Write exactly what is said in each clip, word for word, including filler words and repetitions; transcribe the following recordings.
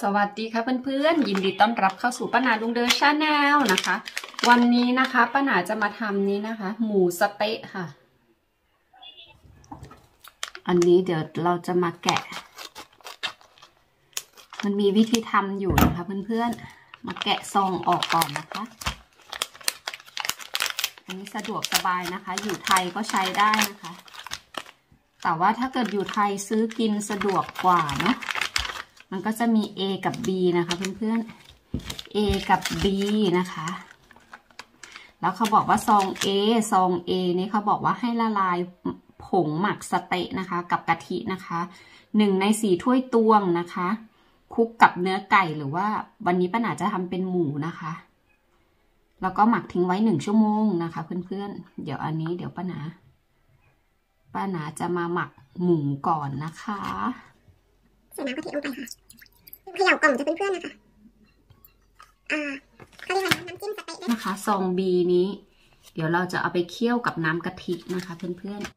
สวัสดีค่ะเพื่อนๆยินดีต้อนรับเข้าสู่ป้าหนาลุงเดอชาแนลนะคะวันนี้นะคะป้าหนาจะมาทำนี้นะคะหมูสเต๊ะค่ะอันนี้เดี๋ยวเราจะมาแกะมันมีวิธีทำอยู่นะคะเพื่อนๆมาแกะซองออกก่อนนะคะอันนี้สะดวกสบายนะคะอยู่ไทยก็ใช้ได้นะคะแต่ว่าถ้าเกิดอยู่ไทยซื้อกินสะดวกกว่าเนาะมันก็จะมี A กับ B นะคะเพื่อนๆ A กับ B นะคะแล้วเขาบอกว่าซอง A ซอง A นี่เขาบอกว่าให้ละลายผงหมักสเต๊ะนะคะกับกะทินะคะหนึ่งในสี่ถ้วยตวงนะคะคลุกกับเนื้อไก่หรือว่าวันนี้ป้าหนาจะทำเป็นหมูนะคะแล้วก็หมักทิ้งไว้หนึ่งชั่วโมงนะคะเพื่อนๆเดี๋ยวอันนี้เดี๋ยวป้าหนาป้าหนาจะมาหมักหมูก่อนนะคะใส่น้ำกะทิลงไปค่ะเขย่ากล่องจะเพื่อนๆนะคะอ่าเขาเรียกว่าน้ำจิ้มสเต๊ะนะคะซอง B นี้เดี๋ยวเราจะเอาไปเคี่ยวกับน้ำกะทินะคะเพื่อนๆ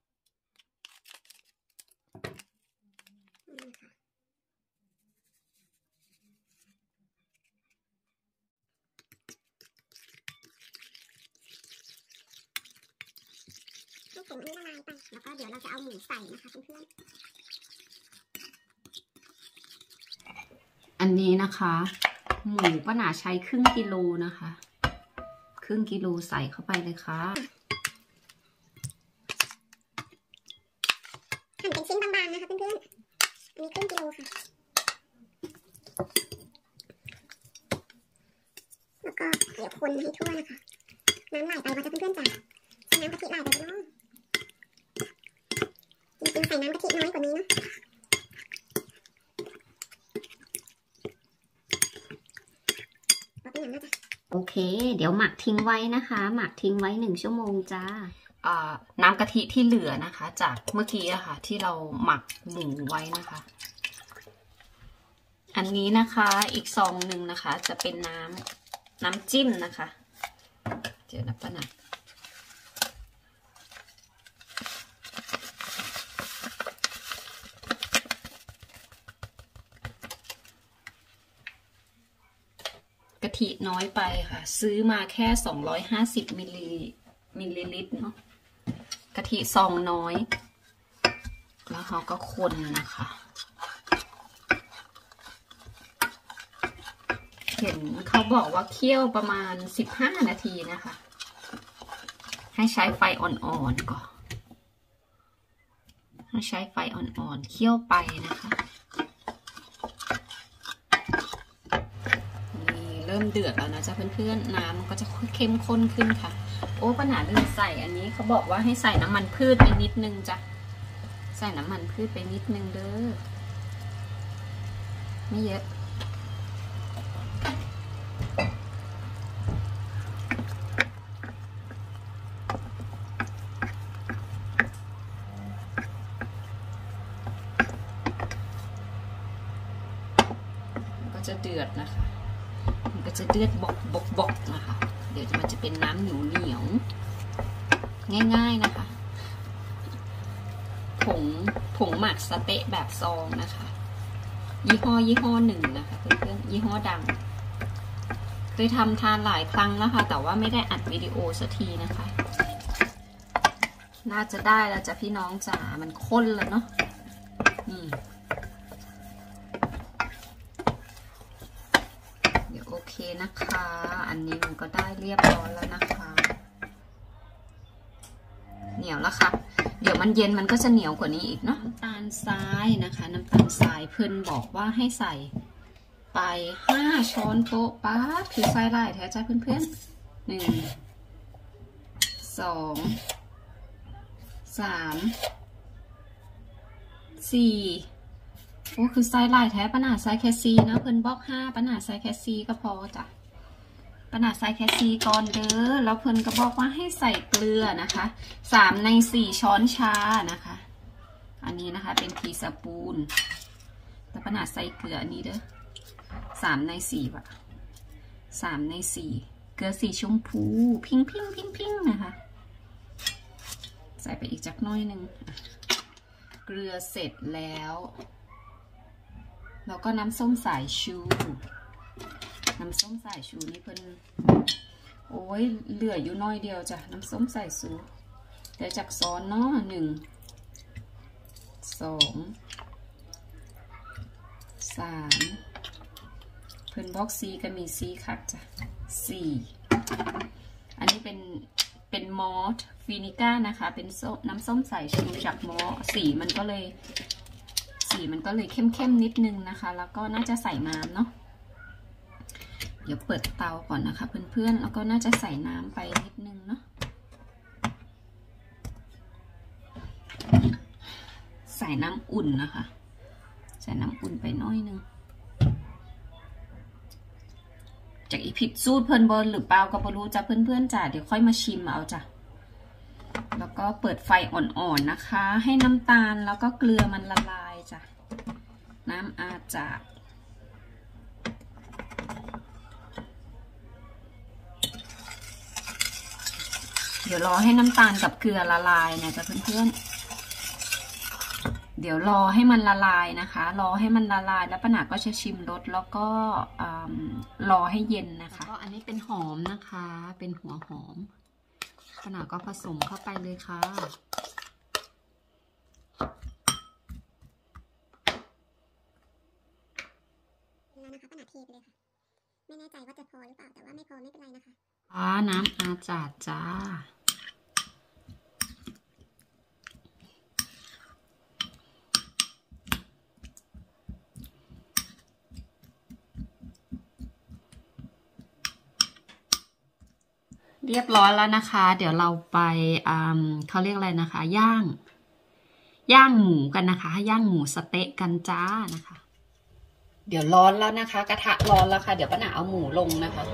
ให้ผงอันนี้ละลายไปแล้วก็เดี๋ยวเราจะเอาหมูใส่นะคะเพื่อนๆอันนี้นะคะหมูป้าหนาใช้ครึ่งกิโลนะคะครึ่งกิโลใส่เข้าไปเลยค่ะหั่นเป็นชิ้นบางๆนะคะเพื่อนๆอันนี้ครึ่งกิโลค่ะแล้วก็เดี๋ยวคนให้ทั่วนะคะน้ำไหลไปว่าจะเพื่อนๆจ๋าใส่น้ำกะทิไหลไปเนาะจริงๆใส่น้ำกะทิน้อยกว่านี้เนาะโอเคเดี๋ยวหมักทิ้งไว้นะคะหมักทิ้งไว้หนึ่งชั่วโมงจ้าน้ำกะทิที่เหลือนะคะจากเมื่อกี้อะค่ะที่เราหมักหมูไว้นะคะอันนี้นะคะอีกซองหนึ่งนะคะจะเป็นน้ำน้ำจิ้มนะคะเดี๋ยวนะป้าหนักกะทิน้อยไปค่ะซื้อมาแค่สองร้อยห้าสิบมิลลิมิลลิลิตรเนาะกะทิซองน้อยแล้วเขาก็คนนะคะเห็นเขาบอกว่าเคี่ยวประมาณสิบห้านาทีนะคะให้ใช้ไฟอ่อนๆก่อนให้ใช้ไฟอ่อนๆเคี่ยวไปนะคะเริ่มเดือดแล้วนะจ๊ะเพื่อนๆน้ำมันก็จะเข้มข้นขึ้นค่ะโอ้ป้าหนาลืมใส่อันนี้เขาบอกว่าให้ใส่น้ำมันพืชไปนิดนึงจ้ะใส่น้ำมันพืชไปนิดนึงเด้อไม่เยอะก็จะเดือดนะคะมันก็จะเดือดบกบกบกนะคะเดี๋ยวมันจะเป็นน้ำเหนียวเหนียวง่ายๆนะคะผงผงหมักสเต๊ะแบบซองนะคะยี่ห้อยี่ห้อหนึ่งนะคะเพื่อนๆยี่ห้อดังเคยทำทานหลายครั้งแล้วค่ะแต่ว่าไม่ได้อัดวิดีโอสักทีนะคะน่าจะได้แล้วจ้ะพี่น้องจ๋ามันข้นแล้วเนาะนี่โอเคนะคะอันนี้มันก็ได้เรียบร้อยแล้วนะคะเหนียวแล้วค่ะเดี๋ยวมันเย็นมันก็จะเหนียวกว่านี้อีกเนาะน้ำตาลทรายนะคะน้ำตาลทรายเพื่อนบอกว่าให้ใส่ไปห้าช้อนโต๊ะป๊าบคือใส่ไล่แท้จ้าเพื่อนๆหนึ่งสองสามสี่โอ้คือไซส์ลายแท้ป้าหนาไซส์แคสซีนะเพิ่นบอกห้าป้าหนาไซส์แคสซีก็พอจ้ะป้าหนาไซส์แคสซีก่อนเด้อแล้วเพิ่นก็บอกว่าให้ใส่เกลือนะคะสามในสี่ช้อนชานะคะอันนี้นะคะเป็นทีสปูนแต่ป้าหนาใส่เกลืออันนี้เด้อสามในสี่ว่ะสามในสี่เกลือสีชมพูพิงพิงพิงพิงนะคะใส่ไปอีกจักน้อยหนึ่งเกลือเสร็จแล้วแล้วก็น้ำส้มสายชูน้ำส้มสายชูนี่เพิ่นโอ้ยเหลืออยู่น้อยเดียวจ้ะน้ำส้มสายชูเดี๋ยวจากซ้อนเนาะหนึ่งสองสามเพิ่นบอกซีก็มีซีคักจ้ะสี่อันนี้เป็นเป็นมอสฟินิก้านะคะเป็นน้ำส้มสายชูจากมอสสีมันก็เลยสีมันก็เลยเข้มๆนิดนึงนะคะแล้วก็น่าจะใส่น้ำเนาะเดี๋ยวเปิดเตาก่อนนะคะเพื่อนๆแล้วก็น่าจะใส่น้ำไปนิดนึงเนาะใส่น้ำอุ่นนะคะใส่น้ำอุ่นไปน้อยนึงจากอีผิดสูตรเพิ่นบนหรือเปล่าก็ไม่รู้จ้ะเพื่อนๆจ้ะเดี๋ยวค่อยมาชิมเอาจ้ะแล้วก็เปิดไฟอ่อนๆนะคะให้น้ำตาลแล้วก็เกลือมันละลายจ้ะน้ำอาจาดเดี๋ยวรอให้น้ำตาลกับเกลือละลายนะจ๊ะเพื่อนๆเดี๋ยวรอให้มันละลายนะคะรอให้มันละลายแล้วป้าหนาก็จะชิมรสแล้วก็รอให้เย็นนะคะก็อันนี้เป็นหอมนะคะเป็นหัวหอมป้าหนาก็ผสมเข้าไปเลยค่ะแล้วนะคะป้าหนาเทไปเลยค่ะไม่แน่ใจว่าจะพอหรือเปล่าแต่ว่าไม่พอไม่เป็นไรนะคะอ่าน้ำอาจาดจ้าเรียบร้อยแล้วนะคะเดี๋ยวเราไปเขาเรียกอะไรนะคะย่างย่างหมูกันนะคะย่างหมูสเต๊ะกันจ้านะคะเดี๋ยวร้อนแล้วนะคะกระทะร้อนแล้วค่ะเดี๋ยวป้าหนาเอาหมูลงนะคะ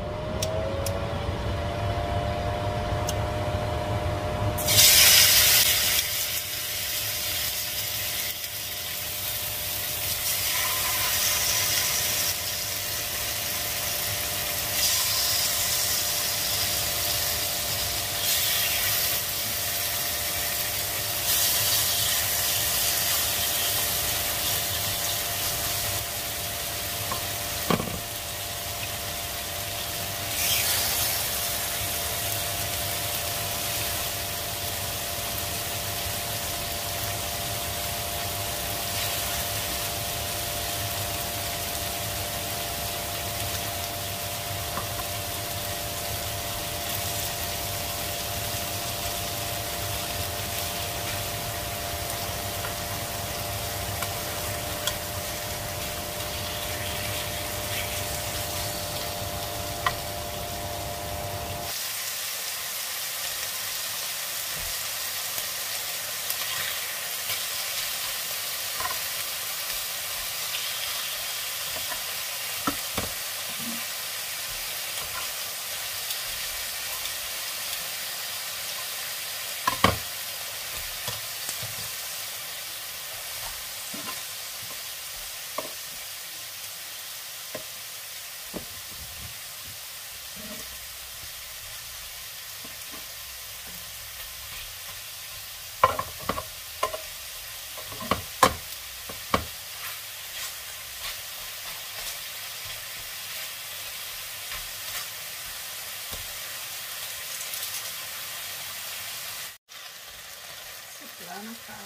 แล้วนะคะ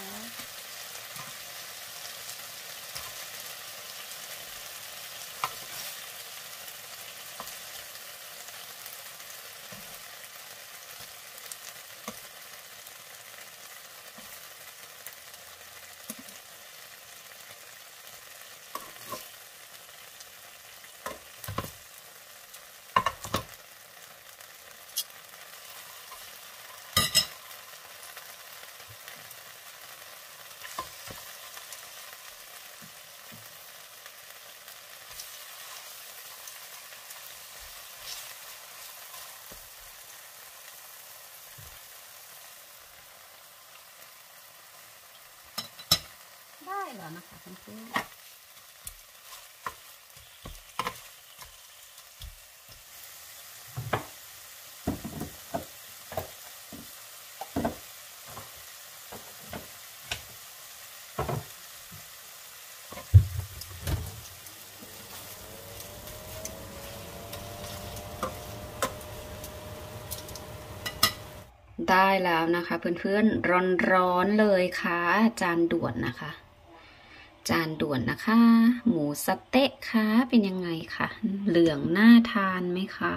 ได้แล้วนะคะเพื่อนๆได้แล้วนะคะเพื่อนๆร้อนๆเลยค่ะจานด่วนนะคะจานด่วนนะคะ หมูสะเต๊ะค่ะเป็นยังไงคะเหลืองน่าทานไหมคะ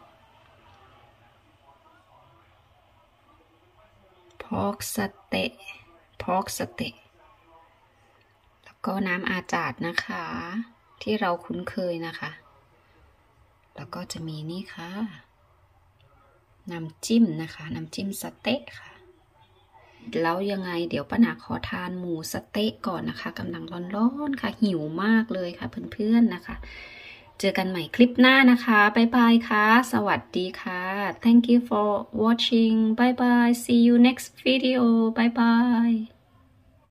พอกสเต๊ะพอกสเต๊ะแล้วก็น้ำอาจาดนะคะที่เราคุ้นเคยนะคะแล้วก็จะมีนี่ค่ะน้ำจิ้มนะคะน้ำจิ้มสเต๊ะค่ะแล้วยังไงเดี๋ยวป้าหนาขอทานหมูสเต๊ะก่อนนะคะกำลังร้อนๆค่ะหิวมากเลยค่ะเพื่อนๆนะคะเจอกันใหม่คลิปหน้านะคะบ๊ายบายค่ะสวัสดีค่ะ thank you for watching bye bye see you next video bye bye